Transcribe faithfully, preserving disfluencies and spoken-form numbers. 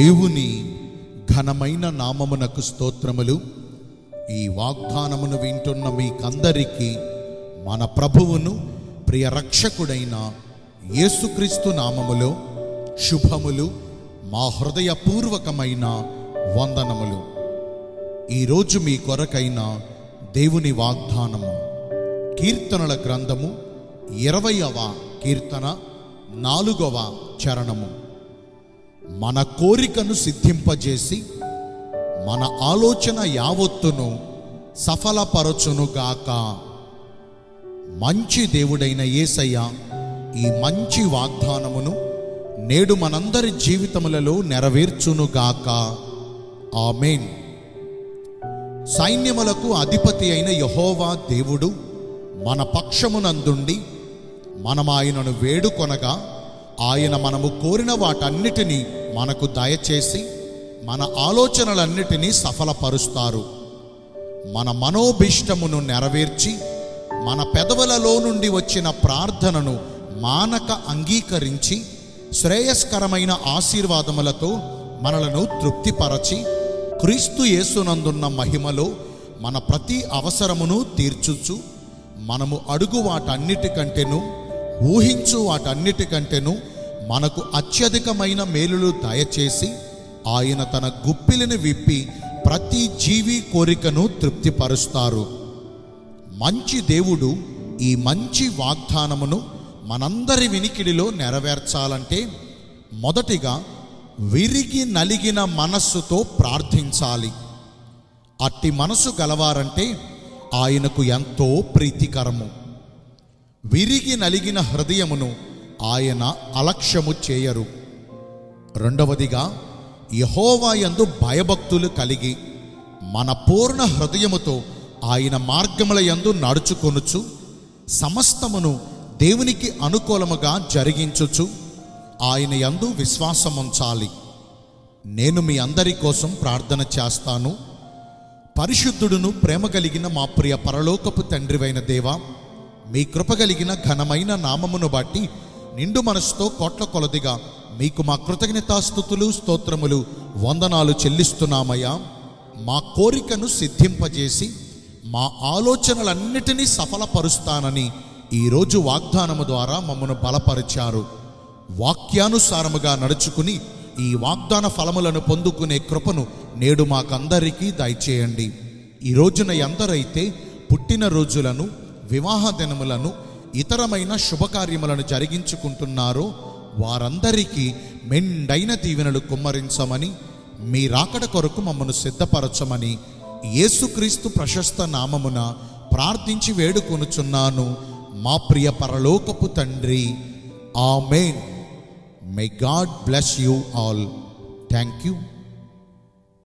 దేవుని ఘనమైన నామమునకు స్తోత్రములు. ఈ వాగ్దానమును వింటున్న మీకందరికీ మన ప్రభువును ప్రియ రక్షకుడైన యేసుక్రీస్తు నామములో శుభములు, మా హృదయపూర్వకమైన వందనములు. ఈరోజు మీ కొరకైన దేవుని వాగ్దానము కీర్తనల గ్రంథము ఇరవైవ కీర్తన నాలుగవ చరణము. మన కోరికను సిద్ధింపజేసి మన ఆలోచన యావత్తును సఫలపరచునుగాక. మంచి దేవుడైన యేసయ్య ఈ మంచి వాగ్దానమును నేడు మనందరి జీవితములలో నెరవేర్చునుగాక. ఆమేన్. సైన్యములకు అధిపతి అయిన యెహోవా దేవుడు మన పక్షమునందుండి మనం ఆయనను వేడుకొనగా ఆయన మనము కోరిన వాటన్నిటినీ మనకు దయచేసి మన ఆలోచనలన్నిటినీ సఫలపరుస్తారు. మన మనోభీష్టమును నెరవేర్చి మన పెదవులలో నుండి వచ్చిన ప్రార్థనను మానక అంగీకరించి శ్రేయస్కరమైన ఆశీర్వాదములతో మనలను తృప్తిపరచి క్రీస్తు యేసునందున్న మహిమలో మన ప్రతి అవసరమును తీర్చుచు మనము అడుగు వాటన్నిటికంటేను ఊహించు వాటన్నిటికంటేను మనకు అత్యధికమైన మేలులు దయచేసి ఆయన తన గుప్పిలిని విప్పి ప్రతి జీవి కోరికను తృప్తిపరుస్తారు. మంచి దేవుడు ఈ మంచి వాగ్దానమును మనందరి వినికిడిలో నెరవేర్చాలంటే మొదటిగా విరిగి నలిగిన మనస్సుతో ప్రార్థించాలి. అట్టి మనసు గలవారంటే ఆయనకు ఎంతో ప్రీతికరము. విరిగి నలిగిన హృదయమును ఆయన అలక్ష్యము చేయరు. రెండవదిగా యెహోవా యందు భయభక్తులు కలిగి మన పూర్ణ హృదయముతో ఆయన మార్గముల యందు నడుచుకొనుచు సమస్తమును దేవునికి అనుకూలముగా జరిగించుచు ఆయన యందు విశ్వాసముంచాలి. నేను మీ అందరి కోసం ప్రార్థన చేస్తాను. పరిశుద్ధుడును ప్రేమ కలిగిన మా ప్రియ పరలోకపు తండ్రివైన దేవా, మీ కృప కలిగిన ఘనమైన నామమును బట్టి నిండు మనసుతో కోట్ల కొలదిగా మీకు మా కృతజ్ఞతాస్తుతులు స్తోత్రములు వందనాలు చెల్లిస్తున్నామయ్యా. మా కోరికను సిద్ధింపజేసి మా ఆలోచనలన్నిటినీ సఫలపరుస్తానని ఈరోజు వాగ్దానము ద్వారా మమ్మను బలపరిచారు. వాక్యానుసారముగా నడుచుకుని ఈ వాగ్దాన ఫలములను పొందుకునే కృపను నేడు మాకందరికీ దయచేయండి. ఈ రోజున ఎందరైతే పుట్టిన రోజులను, వివాహ దినములను, ఇతరమైన శుభకార్యములను జరిగించుకుంటున్నారో వారందరికీ మెండైన దీవెనలు కుమ్మరించమని, మీ రాకడ కొరకు మమ్మను సిద్ధపరచమని యేసుక్రీస్తు ప్రశస్త నామమున ప్రార్థించి వేడుకొనుచున్నాను మా ప్రియ పరలోకపు తండ్రి. ఆమేన్. May God bless you all. Thank you.